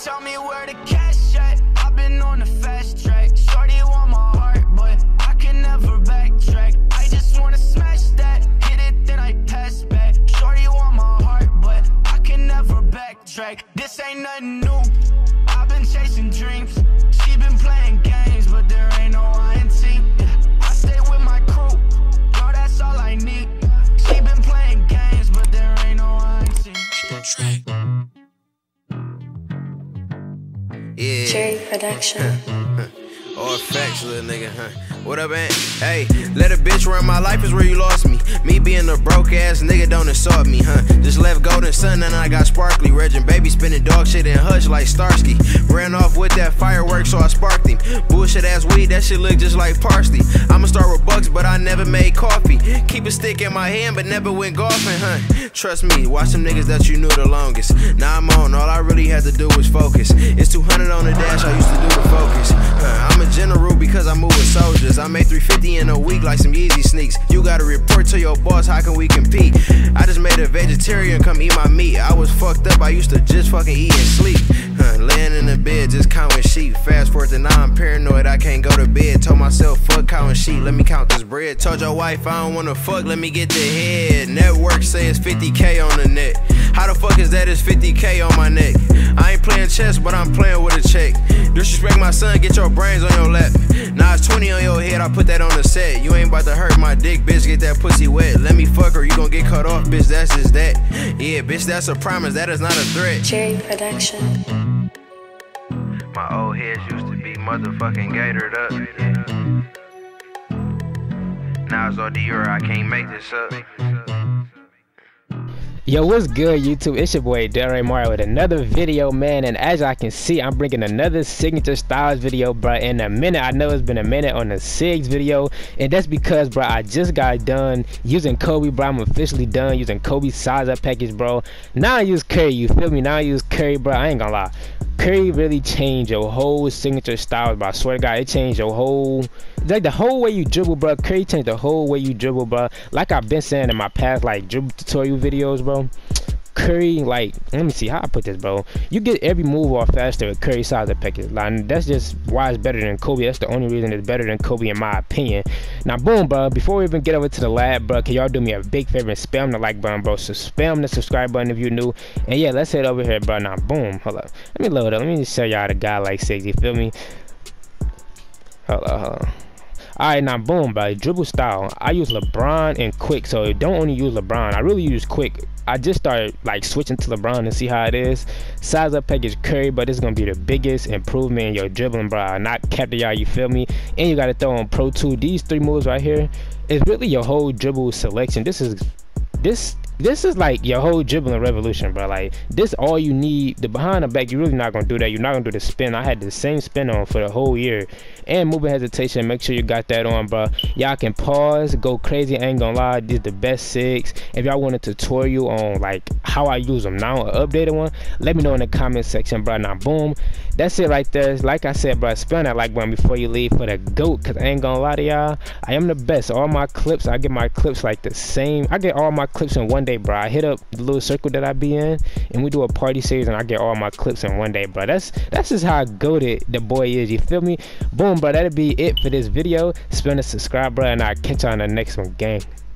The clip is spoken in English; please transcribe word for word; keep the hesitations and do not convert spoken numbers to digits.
tell me where the cash at. I've been on the fast track. Shorty want my heart, but I can never backtrack. I just wanna smash that, hit it, then I pass back. Shorty want my heart, but I can never backtrack. This ain't nothing new. I've been chasing dreams. She been playing games, but there ain't no I N T. I stay with my crew, yo, that's all I need. She been playing games, but there ain't no I N T. Yeah. Cherry Production. All facts, little nigga, huh? What up, man? Hey, let a bitch run my life is where you lost me. Me being a broke ass nigga don't insult me, huh? Just left Golden Sun and I got sparkly. Regin baby spinning dog shit in Hush like Starsky. Ran off with that fireworks so I sparked him. Bullshit ass weed, that shit look just like parsley. I'ma start with bucks but I never made coffee. Keep a stick in my hand but never went golfing, huh? Trust me, watch them niggas that you knew the longest. Now I'm on, all I really had to do was focus. It's two hundred on the dash, I used to do the focus, huh? I'm a general because I move with soldiers. I made three fifty in a week like some Yeezy sneaks. You gotta report to your boss, how can we compete? I just made a vegetarian come eat my meat. I was fucked up, I used to just fucking eat and sleep, huh? Laying in the bed just counting sheep. Fast forward to now I'm paranoid, I can't go to bed. Told myself fuck counting sheep, let me count this bread. Told your wife I don't wanna fuck, let me get the head. Network says fifty K on the net. How the fuck is that it's fifty K on my neck? I ain't playing chess but I'm playing with a check. Disrespect my son, get your brains on your lap. Now it's twenty on your head, I put that on the set. You ain't about to hurt my dick, bitch, get that pussy wet. Let me fuck her, you gon' get cut off, bitch, that's just that. Yeah, bitch, that's a promise, that is not a threat. Cherry Production. My old heads used to be motherfucking gated up, yeah. Now it's all Dior, I can't make this up. Yo, what's good, YouTube? It's your boy Delray Mario with another video, man. And as I can see, I'm bringing another signature styles video, bro. In a minute, I know it's been a minute on the Sigs video, and that's because, bro, I just got done using Kobe, bro. I'm officially done using Kobe's size up package, bro. Now I use Curry, you feel me? Now I use Curry, bro. I ain't gonna lie. Curry really changed your whole signature style, bro. I swear to God, it changed your whole, like the whole way you dribble, bro. Curry changed the whole way you dribble, bro. Like I've been saying in my past, like dribble tutorial videos, bro. Curry, like, let me see how I put this, bro. You get every move off faster with Curry size of package. Like, that's just why it's better than Kobe. That's the only reason it's better than Kobe, in my opinion. Now, boom, bro. Before we even get over to the lab, bro, can y'all do me a big favor and spam the like button, bro? So spam the subscribe button if you're new. And yeah, let's head over here, bro. Now, boom. Hold up. Let me load up. Let me just show y'all the guy like Sigs. You feel me? Hold up, hold up. Alright, now boom, bro. Dribble style. I use LeBron and Quick, so don't only use LeBron. I really use Quick. I just started like switching to LeBron to see how it is. Size up package Curry, but it's gonna be the biggest improvement in your dribbling, bro. Not captain y'all, you feel me? And you gotta throw on Pro two. These three moves right here is really your whole dribble selection. This is this. This is like your whole dribbling revolution, bro. Like, this all you need. The behind the back, you're really not gonna do that. You're not gonna do the spin. I had the same spin on for the whole year. And moving hesitation, make sure you got that on, bro. Y'all can pause, go crazy. I ain't gonna lie, this is the best Sigs. If y'all want a tutorial on like how I use them now, an updated one, let me know in the comment section, bro. Now boom, that's it right there. Like I said, bro, spam that like button before you leave for the GOAT, cause I ain't gonna lie to y'all, I am the best. All my clips, I get my clips like the same. I get all my clips in one day, bro. I hit up the little circle that I be in, and we do a party series, and I get all my clips in one day, bro. That's that's just how goated the boy is. You feel me? Boom, bro. That'll be it for this video. Spam the subscribe, bro, and I'll catch y'all on the next one, gang.